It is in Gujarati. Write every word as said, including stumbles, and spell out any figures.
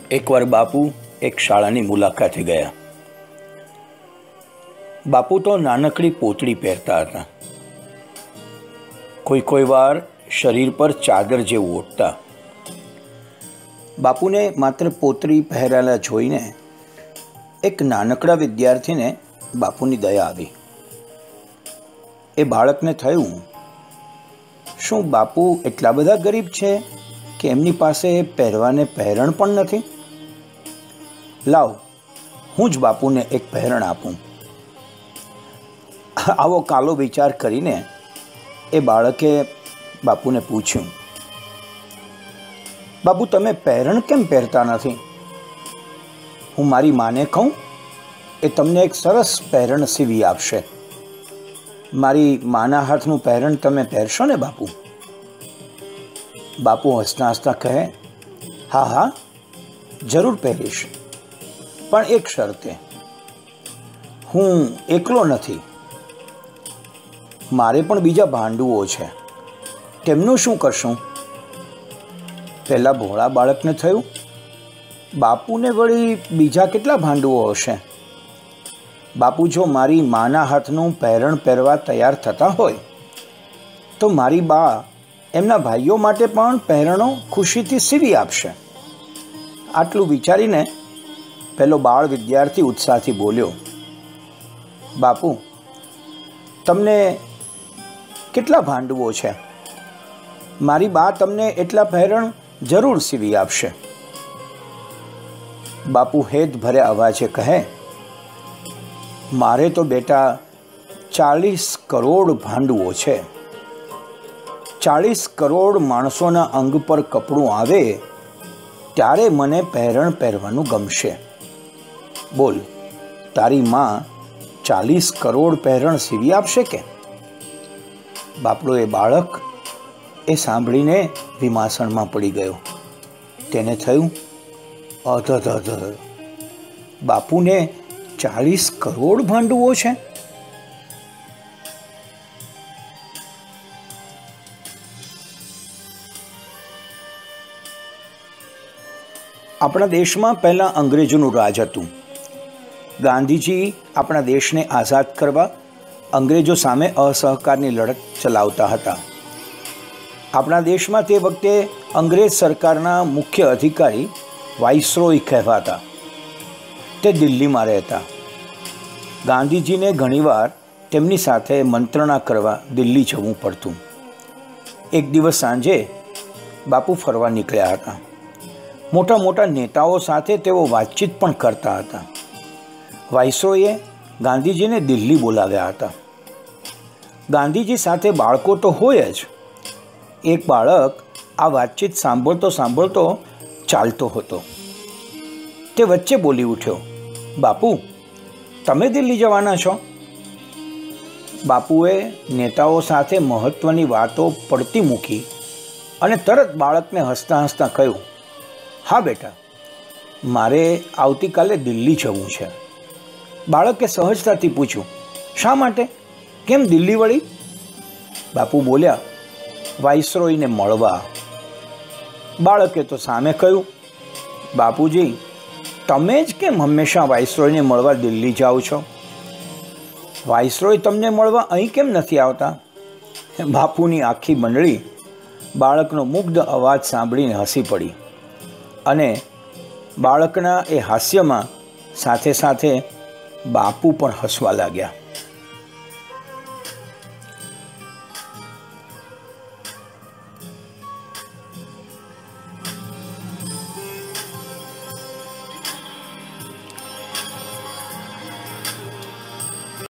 એકવાર બાપુ એક શાળાની મુલાકાતે ગયા. બાપુ તો નાનકડી પોતળી પહેરતા હતા. કોઈ કોઈ વાર શરીર પર ચાદર જેવું ઓઢતા. બાપુને માત્ર પોતળી પહેરેલા જોઈને એક નાનકડા વિદ્યાર્થીને બાપુની દયા આવી. એ બાળકને થયું, શું બાપુ એટલા બધા ગરીબ છે કે એમની પાસે પહેરવાને પહેરણ પણ નથી? લાવ, હું જ બાપુને એક પહેરણ આપું. આવો કાલો વિચાર કરીને એ બાળકે બાપુને પૂછ્યું, બાપુ તમે પહેરણ કેમ પહેરતા નથી? હું મારી માને કહું, એ તમને એક સરસ પહેરણ સીવી આપશે. મારી માના હાથનું પહેરણ તમે પહેરશો ને બાપુ? બાપુ હસતા હસતા કહે, હા હા જરૂર પહેરીશ, પણ એક શરતે. હું એકલો નથી, મારે પણ બીજા ભાંડુઓ છે. તેમનું શું કરશું? પહેલા ભોળા બાળકને થયું, બાપુને વળી બીજા કેટલા ભાંડુઓ હશે? બાપુ જો મારી માના હાથનું પહેરણ પહેરવા તૈયાર થતા હોય તો મારી બા એમના ભાઈઓ માટે પણ પહેરણો ખુશીથી સીવી આપશે. આટલું વિચારીને પેલો બાળ વિદ્યાર્થી ઉત્સાહથી બોલ્યો, બાપુ તમને કેટલા ભાંડુઓ છે? મારી બા તમને એટલા પહેરણ જરૂર સીવી આપશે. બાપુ હેત ભર્યા અવાજે કહે, મારે તો બેટા ચાલીસ કરોડ ભાંડુઓ છે. ચાલીસ કરોડ માણસોના અંગ પર કપડું આવે ત્યારે મને પહેરણ પહેરવાનું ગમશે. બોલ, તારી માં ચાલીસ કરોડ પહેરણ સીવી આપશે કે? બાપડો એ બાળક એ સાંભળીને વિમાસણમાં પડી ગયો. તેને થયું, અધ અધ બાપુને ચાલીસ કરોડ ભાંડુઓ છે. આપણા દેશમાં પહેલાં અંગ્રેજોનું રાજ હતું. ગાંધીજી આપણા દેશને આઝાદ કરવા અંગ્રેજો સામે અસહકારની લડત ચલાવતા હતા. આપણા દેશમાં તે વખતે અંગ્રેજ સરકારના મુખ્ય અધિકારી વાઇસરોય કહેવાતા. તે દિલ્હીમાં રહેતા. ગાંધીજીને ઘણીવાર તેમની સાથે મંત્રણા કરવા દિલ્હી જવું પડતું. એક દિવસ સાંજે બાપુ ફરવા નીકળ્યા હતા. મોટા મોટા નેતાઓ સાથે તેઓ વાતચીત પણ કરતા હતા. વાઇસરોયે ગાંધીજીને દિલ્હી બોલાવ્યા હતા. ગાંધીજી સાથે બાળકો તો હોય જ. એક બાળક આ વાતચીત સાંભળતો સાંભળતો ચાલતો હતો. તે વચ્ચે બોલી ઉઠ્યો, બાપુ તમે દિલ્હી જવાના છો? બાપુએ નેતાઓ સાથે મહત્વની વાતો પડતી મૂકી અને તરત બાળકને હસતા હસતા કહ્યું, હા બેટા, મારે આવતીકાલે દિલ્હી જવું છે. બાળકે સહજતાથી પૂછ્યું, શા માટે? કેમ દિલ્હી વળી? બાપુ બોલ્યા, વાઇસરોયને મળવા. બાળકે તો સામે કહ્યું, બાપુજી તમે જ કેમ હંમેશા વાઇસરોયને મળવા દિલ્હી જાઓ છો? વાઇસરોય તમને મળવા અહીં કેમ નથી આવતા? બાપુની આખી મંડળી બાળકનો મુગ્ધ અવાજ સાંભળીને હસી પડી અને બાળકના એ હાસ્યમાં સાથે સાથે બાપુ પણ હસવા લાગ્યા.